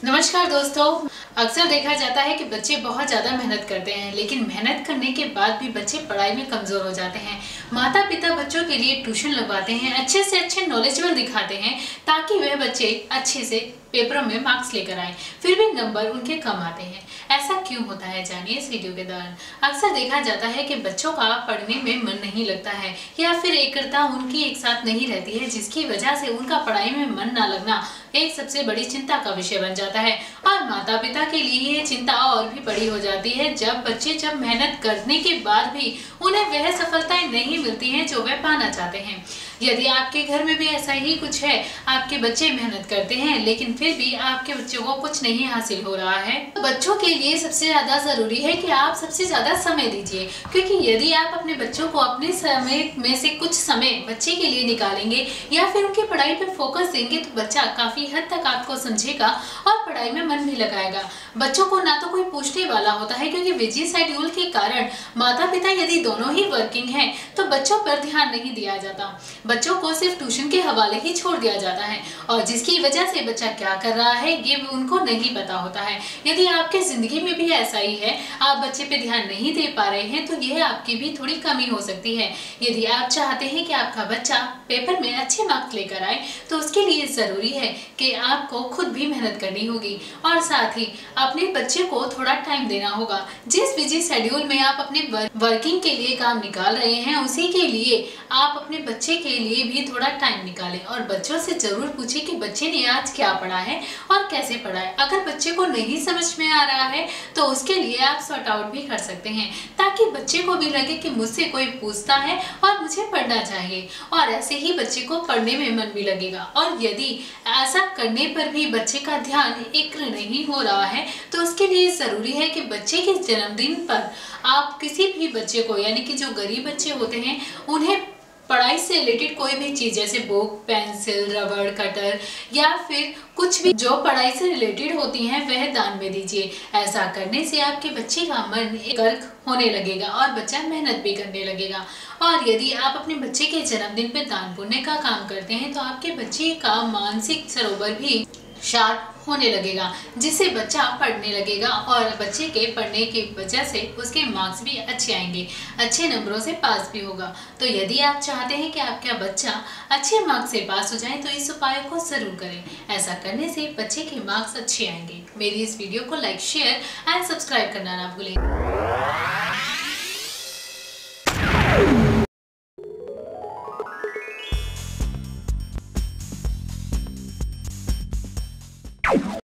नमस्कार दोस्तों। अक्सर देखा जाता है कि बच्चे बहुत ज़्यादा मेहनत करते हैं, लेकिन मेहनत करने के बाद भी बच्चे पढ़ाई में कमज़ोर हो जाते हैं। माता पिता बच्चों के लिए ट्यूशन लगवाते हैं, अच्छे से अच्छे नॉलेजेबल दिखाते हैं ताकि वह बच्चे अच्छे से पेपरों में मार्क्स लेकर आए, फिर भी नंबर उनके कम आते हैं। ऐसा क्यों होता है, जानिए इस वीडियो के दौरान। अक्सर देखा जाता है कि बच्चों का पढ़ने में मन नहीं लगता है या फिर एकाग्रता उनकी एक साथ नहीं रहती है, जिसकी वजह से उनका पढ़ाई में मन न लगना एक सबसे बड़ी चिंता का विषय बन जाता है। और माता पिता के लिए ये चिंता और भी बड़ी हो जाती है जब बच्चे मेहनत करने के बाद भी उन्हें वह सफलताएं नहीं मिलती हैं जो वे पाना चाहते हैं। यदि आपके घर में भी ऐसा ही कुछ है, आपके बच्चे मेहनत करते हैं लेकिन फिर भी आपके बच्चों को कुछ नहीं हासिल हो रहा है, तो बच्चों के लिए सबसे ज्यादा जरूरी है कि आप सबसे ज्यादा समय दीजिए। क्योंकि यदि आप अपने बच्चों को अपने समय में से कुछ समय बच्चे के लिए निकालेंगे या फिर उनकी पढ़ाई पर फोकस देंगे तो बच्चा काफी हद तक आपको समझेगा और पढ़ाई में मन भी लगाएगा। बच्चों को ना तो कोई पूछने वाला होता है, क्योंकि बिजी शेड्यूल के कारण माता पिता यदि दोनों ही वर्किंग हैं तो बच्चों पर ध्यान नहीं दिया जाता। बच्चों को सिर्फ ट्यूशन के हवाले ही छोड़ दिया जाता है और जिसकी वजह से बच्चा क्या कर रहा है ये उनको नहीं पता होता है। यदि आपके जिंदगी में भी ऐसा ही है, आप बच्चे पे ध्यान नहीं दे पा रहे हैं, तो यह आपकी भी थोड़ी कमी हो सकती है। यदि आप चाहते हैं कि आपका बच्चा पेपर में अच्छे मार्क्स लेकर आए तो उसके लिए जरूरी है कि आपको खुद भी मेहनत करनी होगी और साथ ही अपने बच्चे को थोड़ा टाइम देना होगा। जिस बिजी शेड्यूल में आप अपने वर्किंग के लिए काम निकाल रहे हैं, उसी के लिए आप अपने बच्चे के लिए भी थोड़ा टाइम निकालें और बच्चों से जरूर पूछें कि बच्चे ने आज क्या पढ़ा है और कैसे पढ़ा है। अगर बच्चे को नहीं समझ में आ रहा है तो उसके लिए आप सॉर्ट आउट भी कर सकते हैं, ताकि बच्चे को भी लगे कि मुझसे कोई पूछता है और मुझे पढ़ना चाहिए, और ऐसे ही बच्चे को पढ़ने में मन भी लगेगा। और यदि ऐसा करने पर भी बच्चे का ध्यान एकाग्र नहीं हो रहा है तो उसके लिए जरूरी है कि बच्चे के जन्मदिन पर आप किसी भी बच्चे को, यानी कि जो गरीब बच्चे होते हैं, उन्हें पढ़ाई से रिलेटेड कोई भी चीज जैसे बुक, पेंसिल, रबड़, कटर या फिर कुछ भी जो पढ़ाई से रिलेटेड होती हैं वह दान में दीजिए। ऐसा करने से आपके बच्चे का मन एकाग्र होने लगेगा और बच्चा मेहनत भी करने लगेगा। और यदि आप अपने बच्चे के जन्मदिन पर दान पुण्य का काम करते हैं तो आपके बच्चे का मानसिक सरोवर भी शार्प होने लगेगा, जिससे बच्चा पढ़ने लगेगा और बच्चे के पढ़ने की वजह से उसके मार्क्स भी अच्छे आएंगे, अच्छे नंबरों से पास भी होगा। तो यदि आप चाहते हैं कि आपका बच्चा अच्छे मार्क्स से पास हो जाए तो इस उपाय को जरूर करें। ऐसा करने से बच्चे के मार्क्स अच्छे आएंगे। मेरी इस वीडियो को लाइक, शेयर एंड सब्सक्राइब करना ना भूलें।